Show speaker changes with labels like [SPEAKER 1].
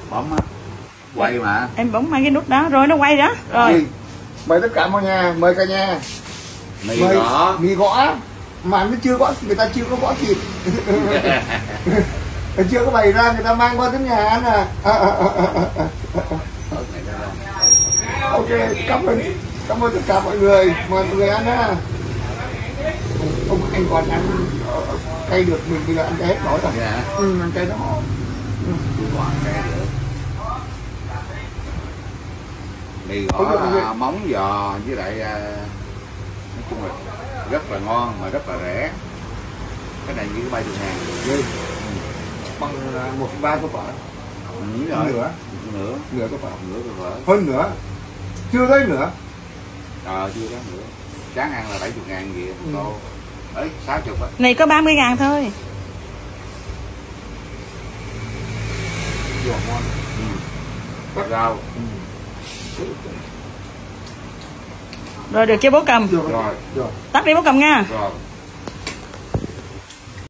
[SPEAKER 1] Bấm á. Quay mà.
[SPEAKER 2] Em bấm hai cái nút đó rồi nó quay đó. Rồi.
[SPEAKER 3] Mời tất cả mọi nhà, mời cả nhà. Mì gõ mà nó chưa có, người ta chưa có gõ thịt. Chưa có bày ra, người ta mang qua đến nhà ăn à. Ok, cảm ơn tất cả mọi người ăn ha. Ông anh còn ăn cay được, mình bây giờ ăn cay hết nổi rồi. Ăn cay nó ngon.
[SPEAKER 1] Mì gõ móng giò với lại nói chung là rất là ngon mà rất là rẻ. Cái này như cái 30.000
[SPEAKER 3] bằng 1/3 của phở. Nửa của phở. Hơn nữa. Chưa tới nữa.
[SPEAKER 1] Chưa tới nữa. Chán ăn là 70.000 gì cô. Ấy 60 á.
[SPEAKER 2] Này có 30.000 thôi.
[SPEAKER 3] Giò ngon.
[SPEAKER 1] Rau.
[SPEAKER 2] Rồi được chưa bố cầm?
[SPEAKER 3] Rồi.
[SPEAKER 2] Tắt đi bố cầm nha.
[SPEAKER 1] Rồi.